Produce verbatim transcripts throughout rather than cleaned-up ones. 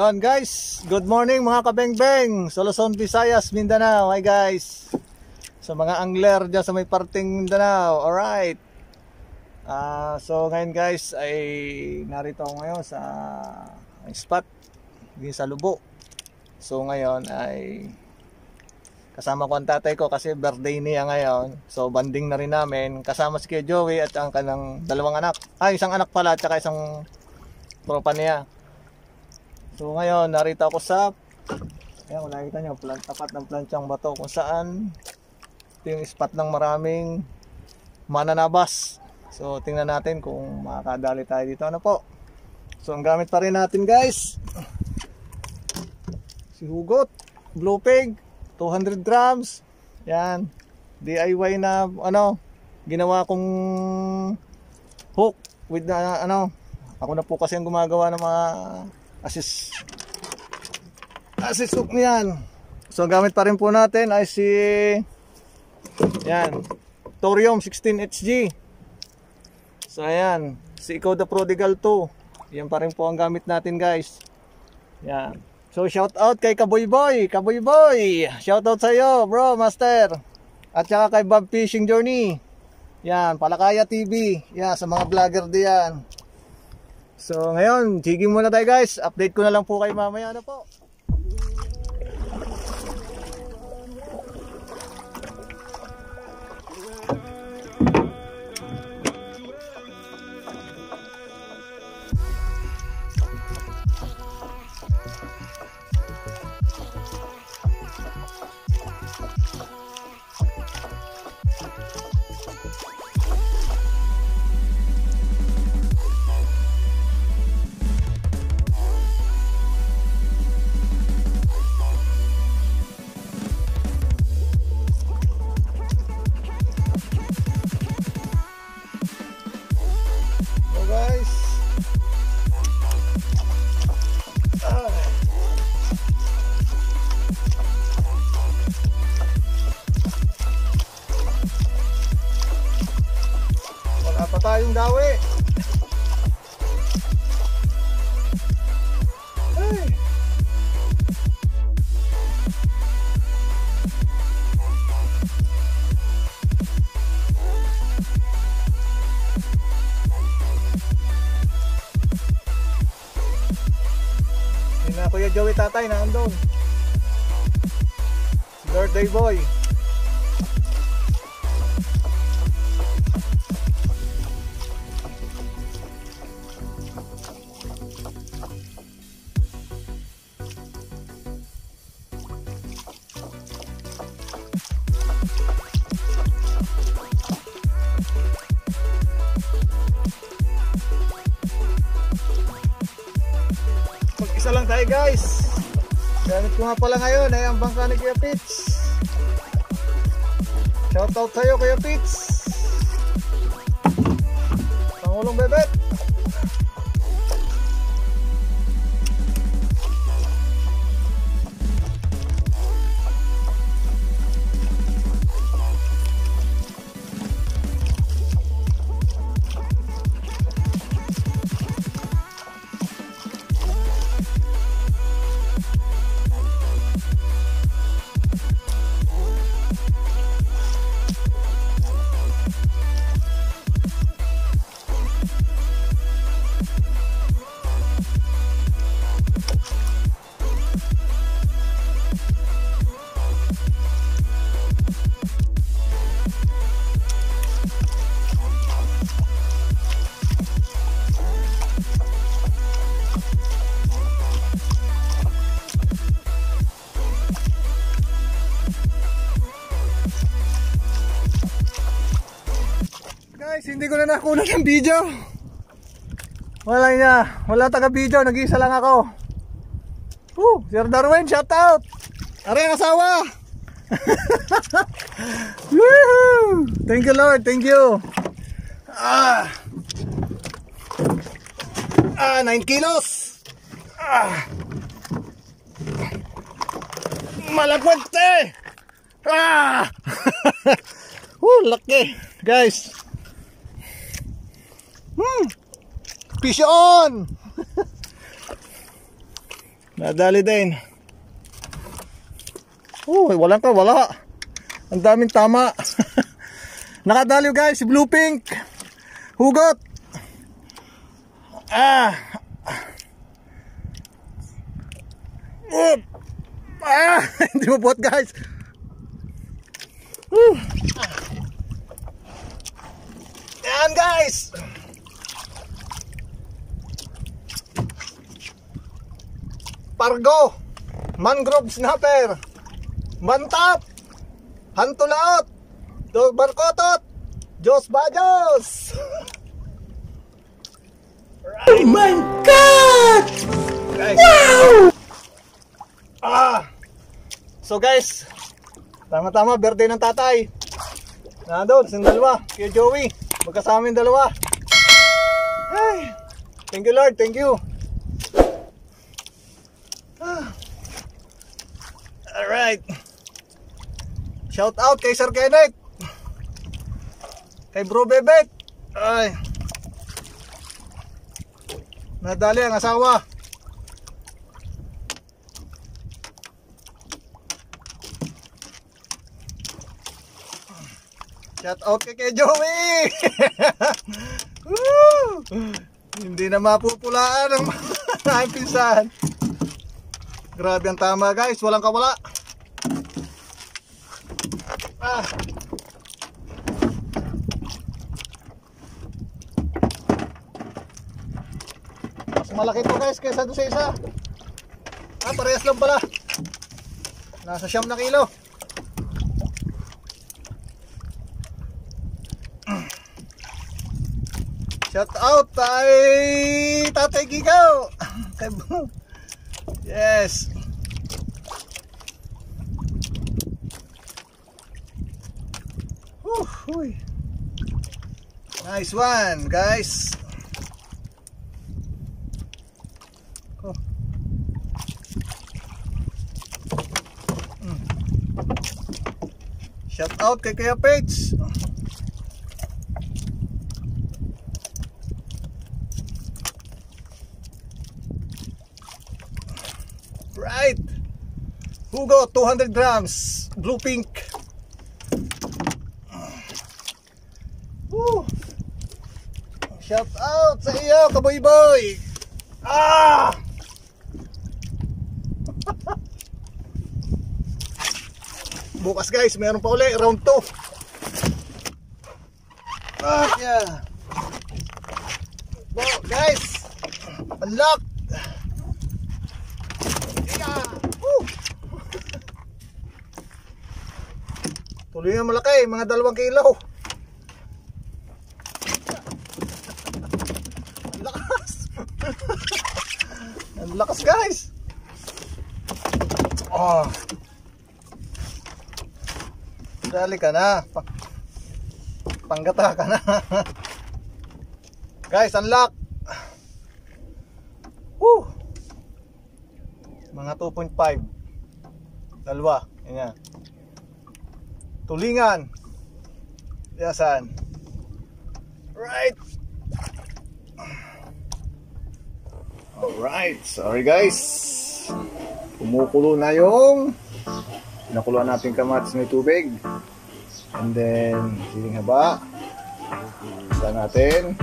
Yon guys, good morning mga kabengbeng sa Luzon, Visayas, Mindanao. Hi guys, sa mga angler dyan sa may parting Mindanao. Alright, uh, so ngayon guys ay narito ako ngayon sa spot din sa Lubo. So ngayon ay kasama ko ang tatay ko kasi birthday niya ngayon. So banding na rin namin, kasama si Kuya Joey at ang kanang dalawang anak. Ay, isang anak pala at saka isang tropa niya. So ngayon narito ako sa, ayan kung nakikita nyo, plant, tapat ng planchang bato kung saan ito yung spot ng maraming mananabas. So tingnan natin kung makakadali tayo dito. Ano po? So ang gamit pa rin natin guys, si Hugot Blue Pig two hundred grams. Yan, D I Y na ano, ginawa kong hook with na, ano, ako na po kasi ang gumagawa ng mga assist assist hook niyan. So ang gamit pa rin po natin ay si yan, Thorium sixteen H G. So ayan, si Ikaw the Prodigal two. Yan pa rin po ang gamit natin guys. Yan. So shout out kay Kaboy Boy, Kaboy Boy. Shout out sa iyo, bro, master. At saka kay Bob Fishing Journey. Yan, Palakaya T V. Yan, sa mga vlogger diyan. So ngayon, jigging muna tayo guys. Update ko na lang po kayo mamaya na po. Tayong dawi. Hey. Hindi na Kuya Joey tatay na andun. Birthday boy. Mag-isa lang tayo guys. Gamit ko nga pala ngayon ay ang bangka ni Kuya Pits. Shoutout sa'yo Kuya Pits, Pangulong Bebet. Hindi ko na nakuha ng video. Wala niya, wala taga video, nag-iisa lang ako. Woo, Sir Darwin, shout out. Are ang asawa. Woo! Thank you Lord, thank you. Ah, ah nine kilos. Ah, malakwente. Ah, woo, laki guys. Hmm. Fish on! Nadali din. Oh, walang ka, wala. Ang daming tama. Nakadali guys, si Blue Pink. Hugot. Ah. Oh. Ah, hindi mo buhat guys. Woo. Yan guys. Pargo, mangrove snapper, mantap, hantulaot, dos barkotot, Diyos Bajos. Right. Oh my God! Guys. Wow! Ah! So guys, tama-tama, birthday ng tatay. Nandun, yung dalawa, kaya Joey, magkasama yung dalawa. Ay, thank you Lord, thank you. Ah. Alright. Shout out kay Sir Kenneth, kay Bro Bebet. Ay, nadali ang asawa. Shout out kay kay Joey. Woo! Hindi na mapupulaan ang mga pinsan. Grabe ang tama guys, walang kawala. Ah. Mas malaki to guys kaysa doon sa isa. Ah, parehas lang pala. Nasa siyam na kilo. Shout out kay Tatay Gigaw. Yes. Whew, nice one, guys. Oh. Mm. Shout out kay Kuya Page. Right. Hugo, two hundred grams, Blue Pink. Woo. Shout out sa iyo, Kaboy Boy. Ah! Bukas guys, meron pa uli, round two. Ah, yeah. Well, guys, unlock. Tuloy na malaki, mga dalawang kilo. Ang lakas. Ang lakas guys. Oh. Dali ka na. Panggata ka na. Guys, unlock. Woo. Mga two point five. Dalawa. Yan. Tulingan. Yasan. Right. Alright. Sorry guys. Kumukulo na yung nakuluan natin kamatis ng tubig. And then siling haba. Isa natin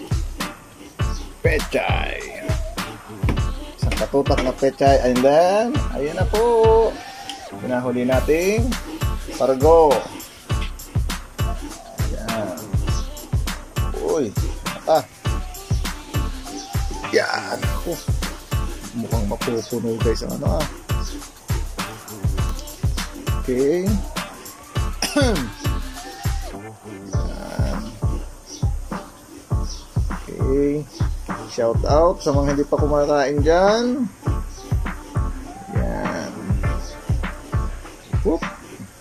pechay. Isang katutak na pechay. And then ayan na po. Pinahuli natin Pargo. Yan. Uy. Ah. Yan. Oh. Mukhang mapupuno guys ang ano ah. Okay. Yan. Okay. Shout out sa mga hindi pa kumakain dyan. Yan. Whoop.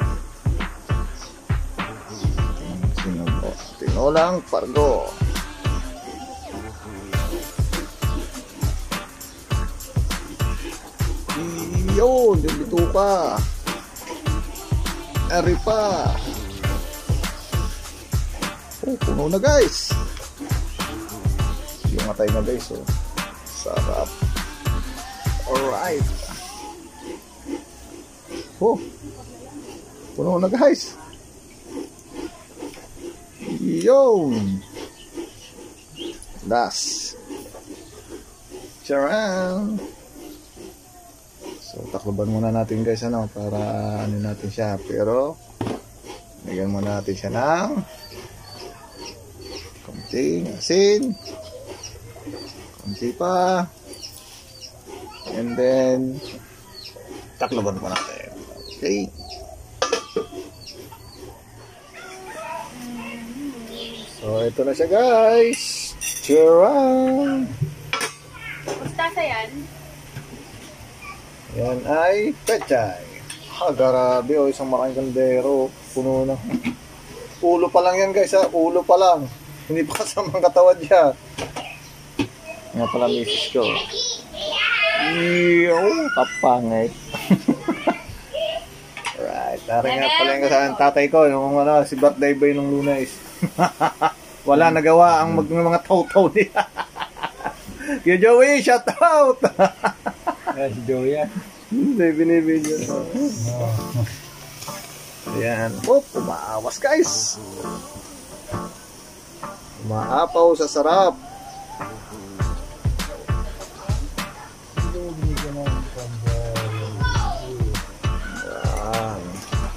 Tinolang Pargo. Yun, dito ka. Ari pa. Oh, puno na guys. Yung matay na guys, oh. Sarap. Alright. Oh. Puno na guys. Yun. Das. Charan. So, takloban muna natin guys, ano, para ano natin siya. Pero, lagyan muna natin siya ng konting asin. Konti pa. And then, takloban pa natin. Okay. So, ito na siya guys. Charan. Mustasa yan? Yan ay pechay. Ah, grabe o, isang malaking kaldero. Puno na. Ulo pa lang yan guys ha. Ulo pa lang. Hindi pa kasamang katawan siya. Nga pala misis ko. Iyo, kapangay. Alright. Tara nga pala yung kasama ng tatay ko. Yung ano, si birthday boy nung Lunes. Wala nagawa ang mag mga taw-taw niya. Kaya Joey, shout out! Kaya si Joey yan. Hindi, binibidyo. Ayan. Oh, umaawas guys. Umaapaw sa sarap. Ayan.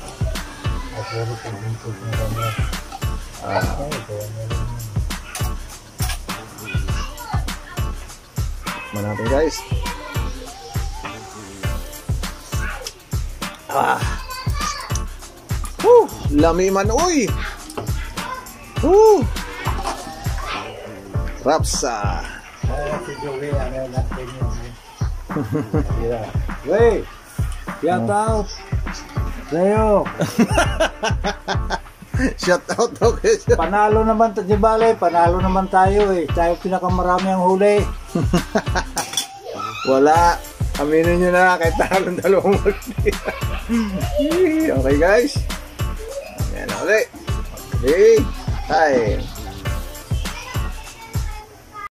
Ah. Tikman natin guys. Ah. Woo, lami man uy. Woo. Rapsa. Si Joey, ano natin yun. Yeah. Wey, shout out sa'yo. Shout out daw guys. Panalo naman, di bale, panalo naman tayo eh. Tayo pinakamarami ang huli. Wala. Aminin nyo na kahit talong dalawang huli. Okay guys. Ayan ulit. Okay. Hi.